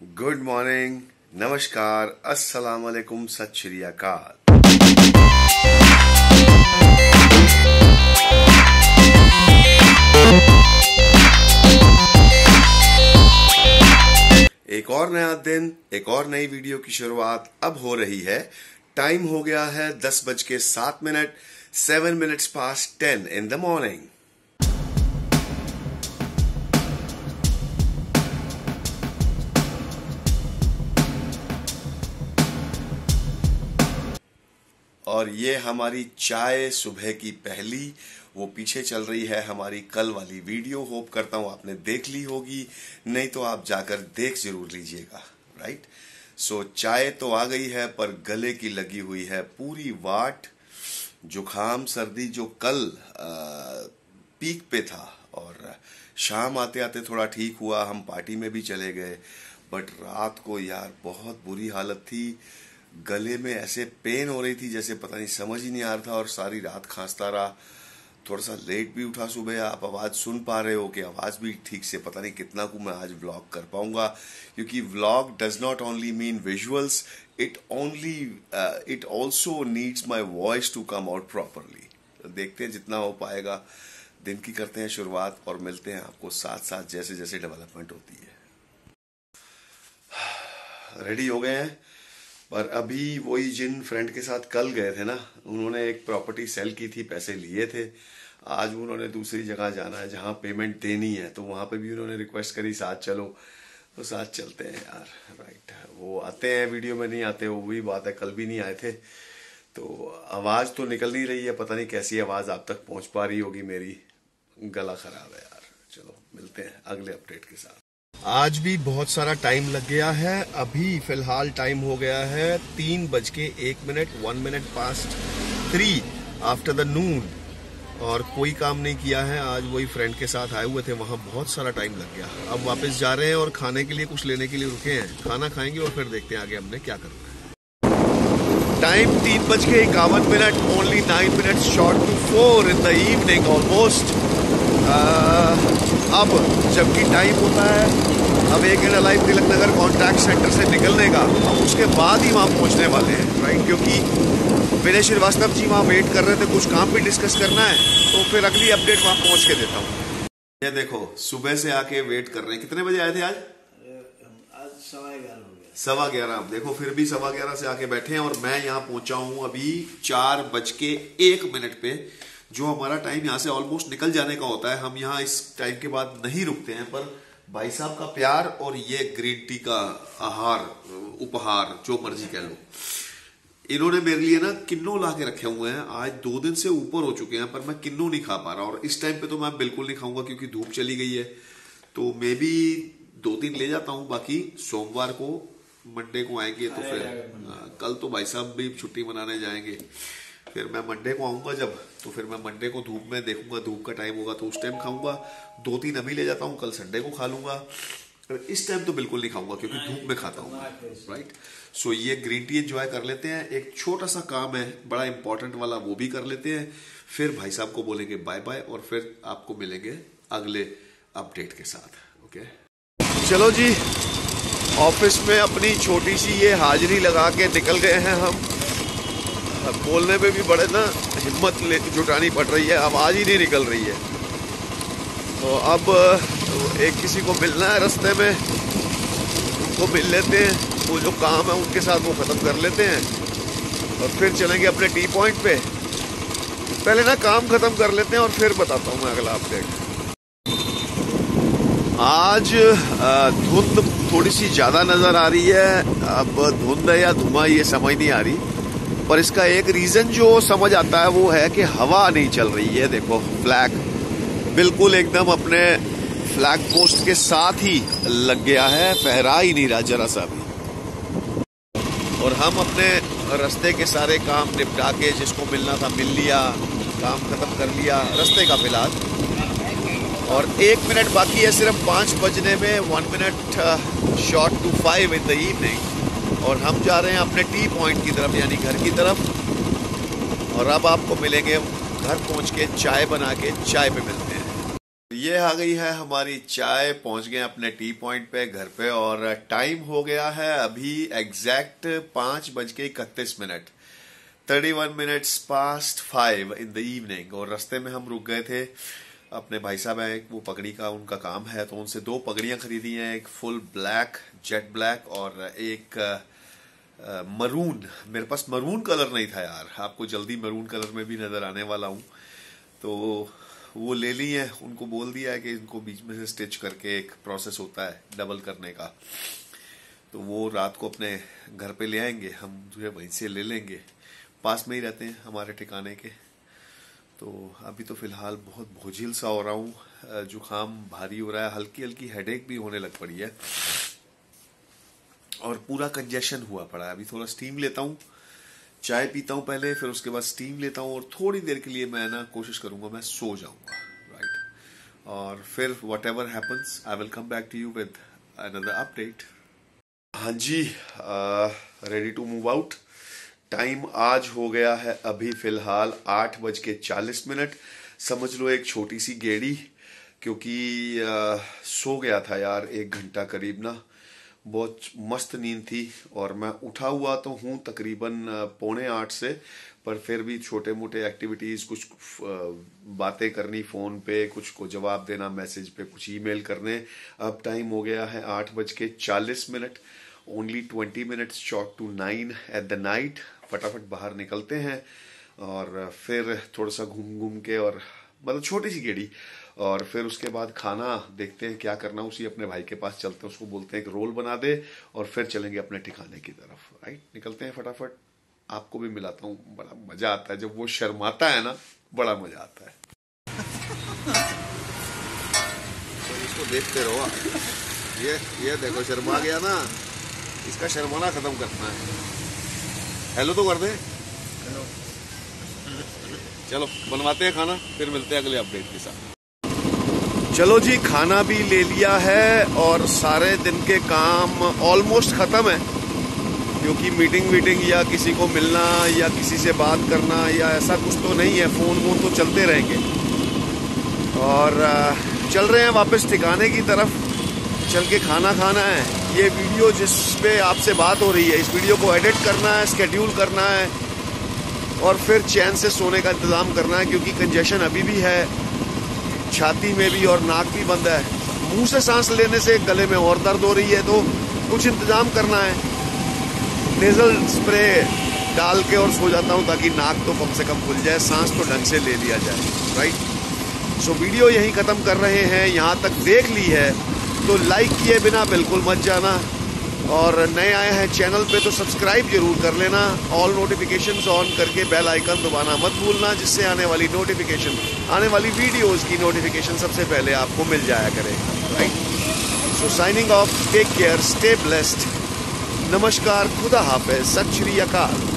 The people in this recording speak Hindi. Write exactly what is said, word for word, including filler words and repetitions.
गुड मॉर्निंग, नमस्कार, अस्सलाम वालेकुम, सत श्री अकाल। एक और नया दिन, एक और नई वीडियो की शुरुआत अब हो रही है। टाइम हो गया है दस बज के सात minute seven minutes past ten in the morning. और ये हमारी चाय सुबह की पहली, वो पीछे चल रही है हमारी कल वाली वीडियो। होप करता हूं आपने देख ली होगी, नहीं तो आप जाकर देख जरूर लीजिएगा। राइट, सो चाय तो आ गई है, पर गले की लगी हुई है पूरी वाट। जुखाम सर्दी जो कल आ, पीक पे था, और शाम आते आते थोड़ा ठीक हुआ, हम पार्टी में भी चले गए। बट रात को यार बहुत बुरी हालत थी, गले में ऐसे पेन हो रही थी जैसे पता नहीं, समझ ही नहीं आ रहा था, और सारी रात खांसता रहा। थोड़ा सा लेट भी उठा सुबह। आप आवाज सुन पा रहे हो कि आवाज भी ठीक से पता नहीं कितना को मैं आज व्लॉग कर पाऊंगा, क्योंकि vlog does not only mean visuals, it only it also needs my voice to come out properly. देखते हैं जितना हो पाएगा। दिन की करते हैं शुरुआत और मिलते हैं आपको साथ साथ जैसे जैसे डेवलपमेंट होती है। रेडी हो गए हैं, पर अभी वही जिन फ्रेंड के साथ कल गए थे ना, उन्होंने एक प्रॉपर्टी सेल की थी, पैसे लिए थे। आज उन्होंने दूसरी जगह जाना है जहां पेमेंट देनी है, तो वहां पे भी उन्होंने रिक्वेस्ट करी साथ चलो, तो साथ चलते हैं यार। राइट, वो आते हैं, वीडियो में नहीं आते, वो भी बात है, कल भी नहीं आए थे। तो आवाज तो निकल नहीं रही है, पता नहीं कैसी आवाज आप तक पहुंच पा रही होगी मेरी। गला खराब है यार। चलो मिलते हैं अगले अपडेट के साथ। आज भी बहुत सारा टाइम लग गया है। अभी फिलहाल टाइम हो गया है तीन बज के एक minute one minute past three after the noon, और कोई काम नहीं किया है। आज वही फ्रेंड के साथ आए हुए थे, वहां बहुत सारा टाइम लग गया। अब वापस जा रहे हैं और खाने के लिए कुछ लेने के लिए रुके हैं। खाना खाएंगे और फिर देखते हैं आगे हमने क्या करना है। टाइम तीन बज के इक्यावन minute, only nine minute short to four in the evening almost. अब जबकि टाइम होता है अब एक घंटा live Tilak Nagar contact centre से निकलने का, हम उसके बाद ही वहाँ पहुँचने वाले हैं। राइट, क्योंकि विनय श्रीवास्तव जी वहाँ वेट कर रहे थे, कुछ काम भी डिस्कस करना है, तो फिर अगली अपडेट वहाँ पहुँच के देता हूँ। ये देखो, सुबह से आके वेट कर रहे हैं। कितने बजे आए थे आज? आज सवा ग्यारह हो गया। सवा ग्यारह। देखो फिर भी सवा ग्यारह से आके बैठे हैं, और मैं यहाँ पहुंचा हूँ अभी चार बज के एक मिनट पे। जो हमारा टाइम यहाँ से ऑलमोस्ट निकल जाने का होता है, हम यहाँ इस टाइम के बाद नहीं रुकते हैं। पर भाई साहब का प्यार और ये ग्रीन टी का आहार, उपहार, जो मर्जी कह लो, इन्होंने मेरे लिए ना किन्नू ला के रखे हुए हैं। आज दो दिन से ऊपर हो चुके हैं, पर मैं किन्नू नहीं खा पा रहा, और इस टाइम पे तो मैं बिल्कुल नहीं खाऊंगा क्योंकि धूप चली गई है। तो मे भी दो तीन ले जाता हूँ, बाकी सोमवार को, मंडे को आएंगे तो फिर आ, कल तो भाई साहब भी छुट्टी मनाने जाएंगे। फिर मैं मंडे को आऊंगा जब, तो फिर मैं मंडे को धूप में देखूंगा, धूप का टाइम होगा तो उस टाइम खाऊंगा। दो तीन अभी ले जाता हूँ, कल संडे को खा लूंगा। इस टाइम तो बिल्कुल नहीं खाऊंगा क्योंकि धूप में खाता हूँ। राइट, सो ये ग्रीन टी एंजॉय कर लेते हैं। एक छोटा सा काम है बड़ा इंपॉर्टेंट वाला, वो भी कर लेते हैं। फिर भाई साहब को बोलेंगे बाय बाय, और फिर आपको मिलेंगे अगले अपडेट के साथ। ओके, चलो जी, ऑफिस में अपनी छोटी सी ये हाजिरी लगा के निकल गए हैं हम। अब बोलने में भी बड़े ना हिम्मत जुटानी पड़ रही है, आवाज ही नहीं निकल रही है। तो अब एक किसी को मिलना है रास्ते में, उनको मिल लेते हैं, वो जो काम है उनके साथ वो खत्म कर लेते हैं, और फिर चलेंगे अपने टी पॉइंट पे। पहले ना काम खत्म कर लेते हैं और फिर बताता हूँ मैं अगला अपडेट। आज धुंध थोड़ी सी ज्यादा नजर आ रही है। अब धुंध है या धुआं ये समझ नहीं आ रही, पर इसका एक रीजन जो समझ आता है वो है कि हवा नहीं चल रही है। देखो, फ्लैग बिल्कुल एकदम अपने फ्लैग पोस्ट के साथ ही लग गया है, फहरा ही नहीं रहा जरा सा भी। और हम अपने रास्ते के सारे काम निपटा के, जिसको मिलना था मिल लिया, काम खत्म कर लिया रास्ते का फिलहाल। और एक मिनट बाकी है सिर्फ पाँच बजने में, one minute short to five in the evening, और हम जा रहे हैं अपने टी पॉइंट की तरफ, यानी घर की तरफ। और अब आपको मिलेंगे घर पहुंच के, चाय बना के, चाय पे मिलते हैं। ये आ गई है हमारी चाय, पहुंच गए अपने टी पॉइंट पे घर पे और टाइम हो गया है अभी एग्जैक्ट पांच बज के इकतीस minute thirty one minutes past five in the evening. और रास्ते में हम रुक गए थे, अपने भाई साहब है वो पगड़ी का उनका काम है तो उनसे दो पगड़ियां खरीदी हैं, एक फुल ब्लैक जेट ब्लैक और एक मरून। मेरे पास मरून कलर नहीं था यार, आपको जल्दी मरून कलर में भी नजर आने वाला हूं तो वो ले ली है। उनको बोल दिया है कि इनको बीच में से स्टिच करके एक प्रोसेस होता है डबल करने का, तो वो रात को अपने घर पे ले आएंगे, हम जो है वहीं से ले लेंगे, पास में ही रहते हैं हमारे ठिकाने के। तो अभी तो फिलहाल बहुत बोझिल सा हो रहा हूँ, जुकाम भारी हो रहा है, हल्की हल्की हेडेक भी होने लग पड़ी है और पूरा कंजेशन हुआ पड़ा है। अभी थोड़ा स्टीम लेता हूँ, चाय पीता हूँ पहले, फिर उसके बाद स्टीम लेता हूँ और थोड़ी देर के लिए मैं ना कोशिश करूंगा मैं सो जाऊंगा, राइट। और फिर whatever happens I will come back to you with another update. हाँ जी, ready to move out. Time आज हो गया है अभी फिलहाल आठ बज के चालीस मिनट। समझ लो एक छोटी सी गेड़ी, क्योंकि आ, सो गया था यार एक घंटा करीब ना, बहुत मस्त नींद थी। और मैं उठा हुआ तो हूँ तकरीबन पौने आठ से, पर फिर भी छोटे मोटे एक्टिविटीज, कुछ बातें करनी फोन पे, कुछ को जवाब देना मैसेज पे, कुछ ईमेल करने। अब टाइम हो गया है आठ बज के चालीस minute, only twenty minutes short to nine at the night. फटाफट बाहर निकलते हैं और फिर थोड़ा सा घूम घूम के, और मतलब छोटी सी गेड़ी, और फिर उसके बाद खाना देखते हैं क्या करना। उसी अपने भाई के पास चलते हैं, उसको बोलते हैं एक रोल बना दे और फिर चलेंगे अपने ठिकाने की तरफ, राइट। निकलते हैं फटाफट, आपको भी मिलाता हूँ। बड़ा मजा आता है जब वो शर्माता है ना, बड़ा मजा आता है। तो इसको देखते रहो, ये ये देखो शर्मा गया ना, इसका शर्माना खत्म करना है। हेलो तो कर दे, हेलो। चलो बनवाते हैं खाना, फिर मिलते हैं अगले अपडेट के साथ। चलो जी, खाना भी ले लिया है और सारे दिन के काम ऑलमोस्ट खत्म है, क्योंकि मीटिंग वीटिंग या किसी को मिलना या किसी से बात करना या ऐसा कुछ तो नहीं है, फोन वोन तो चलते रहेंगे। और चल रहे हैं वापस ठिकाने की तरफ, चल के खाना खाना है। ये वीडियो जिस पे आपसे बात हो रही है, इस वीडियो को एडिट करना है, स्केड्यूल करना है और फिर चैन से सोने का इंतज़ाम करना है, क्योंकि कंजेशन अभी भी है छाती में भी और नाक भी बंद है। मुंह से सांस लेने से गले में और दर्द हो रही है, तो कुछ इंतज़ाम करना है। नेजल स्प्रे डाल के और सो जाता हूँ ताकि नाक तो कम से कम खुल जाए, सांस तो ढंग से ले लिया जाए, राइट। सो वीडियो यहीं ख़त्म कर रहे हैं। यहाँ तक देख ली है तो लाइक किए बिना बिल्कुल मत जाना, और नए आए हैं चैनल पे तो सब्सक्राइब जरूर कर लेना। ऑल नोटिफिकेशंस ऑन करके बेल आइकन दबाना मत भूलना, जिससे आने वाली नोटिफिकेशन, आने वाली वीडियोस की नोटिफिकेशन सबसे पहले आपको मिल जाया करे, right. So signing off, take care, stay blessed, नमस्कार, खुदा हाफिज, सत श्री अकाल।